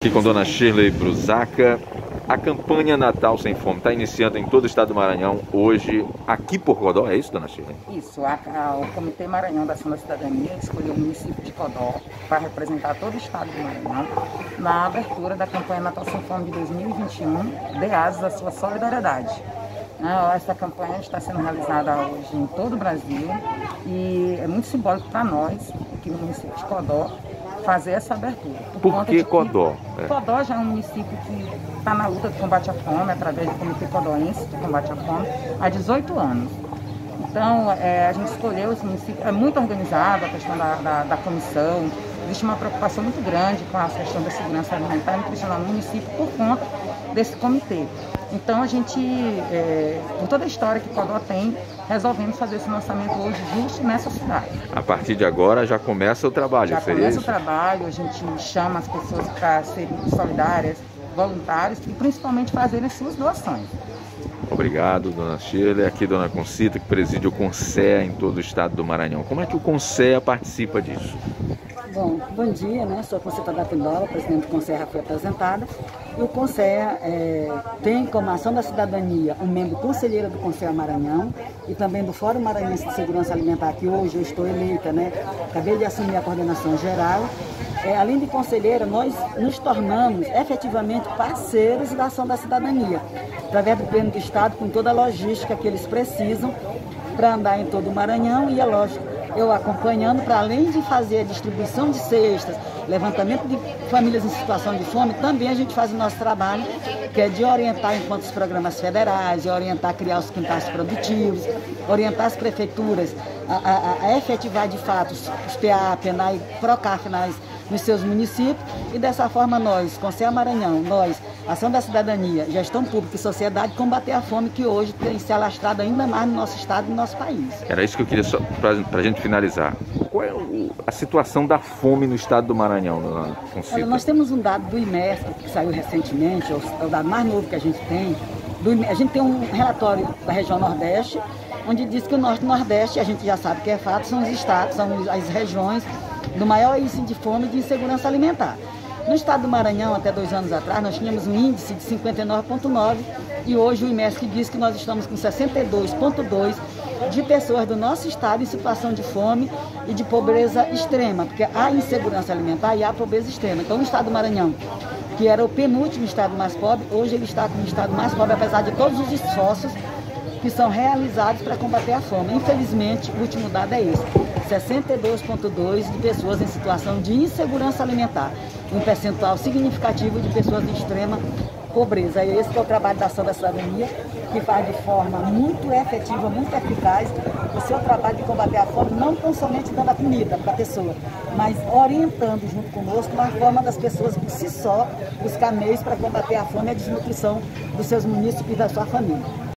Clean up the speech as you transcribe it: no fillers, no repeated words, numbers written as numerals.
Aqui com Dona Shirley Brusaca. A campanha Natal Sem Fome está iniciando em todo o estado do Maranhão hoje, aqui por Codó, é isso, Dona Shirley? Isso, o Comitê Maranhão da Ação da Cidadania escolheu o município de Codó para representar todo o estado do Maranhão na abertura da campanha Natal Sem Fome de 2021, de asas à sua solidariedade. Essa campanha está sendo realizada hoje em todo o Brasil e é muito simbólico para nós, aqui no município de Codó, fazer essa abertura. Por que Codó? Codó já é um município que está na luta de combate à fome, através do Comitê Codoense de Combate à Fome, há 18 anos. Então, a gente escolheu esse município, é muito organizado a questão da comissão, existe uma preocupação muito grande com a questão da segurança alimentar e nutricional no município por conta desse comitê. Então, a gente, por toda a história que Codó tem, resolvemos fazer esse lançamento hoje justo nessa cidade. A partir de agora já começa o trabalho, já seria começa isso? O trabalho, a gente chama as pessoas para serem solidárias, voluntários e principalmente fazerem as suas doações. Obrigado, Dona Shirley. Aqui, Dona Concita, que preside o CONSEA em todo o estado do Maranhão. Como é que o CONSEA participa disso? Bom dia, né? Sou a Concita da Pindola, presidente do CONSEA já foi apresentada. E o CONSEA tem como ação da cidadania um membro conselheiro do CONSEA Maranhão e também do Fórum Maranhense de Segurança Alimentar, que hoje eu estou eleita, né? Acabei de assumir a coordenação geral. Além de conselheira, nós nos tornamos efetivamente parceiros da ação da cidadania, através do governo do estado, com toda a logística que eles precisam para andar em todo o Maranhão e, é lógico, eu acompanhando, para além de fazer a distribuição de cestas, levantamento de famílias em situação de fome, também a gente faz o nosso trabalho, que é de orientar enquanto os programas federais, de orientar a criar os quintais produtivos, orientar as prefeituras a efetivar de fato os PA, PENAI, PROCAF nos seus municípios, e dessa forma nós, CONSEA Maranhão, nós, Ação da Cidadania, Gestão Pública e Sociedade, combater a fome que hoje tem se alastrado ainda mais no nosso estado e no nosso país. Era isso que eu queria, para a gente finalizar. Qual é a situação da fome no estado do Maranhão, Dona Concita? Olha, nós temos um dado do IMESC, que saiu recentemente, é o dado mais novo que a gente tem. A gente tem um relatório da região Nordeste, onde diz que o Norte e o Nordeste, a gente já sabe que é fato, são os estados, são as regiões do maior índice de fome e de insegurança alimentar. No estado do Maranhão, até 2 anos atrás, nós tínhamos um índice de 59,9 e hoje o IMESC diz que nós estamos com 62,2 de pessoas do nosso estado em situação de fome e de pobreza extrema, porque há insegurança alimentar e há pobreza extrema. Então, o estado do Maranhão, que era o penúltimo estado mais pobre, hoje ele está como o estado mais pobre, apesar de todos os esforços que são realizados para combater a fome. Infelizmente, o último dado é esse: 62,2 de pessoas em situação de insegurança alimentar, um percentual significativo de pessoas em extrema pobreza. E esse que é o trabalho da Ação da Cidadania, que faz de forma muito efetiva, muito eficaz, o seu trabalho de combater a fome, não tão somente dando a comida para a pessoa, mas orientando junto conosco uma forma das pessoas por si só buscar meios para combater a fome e a desnutrição dos seus munícipes e da sua família.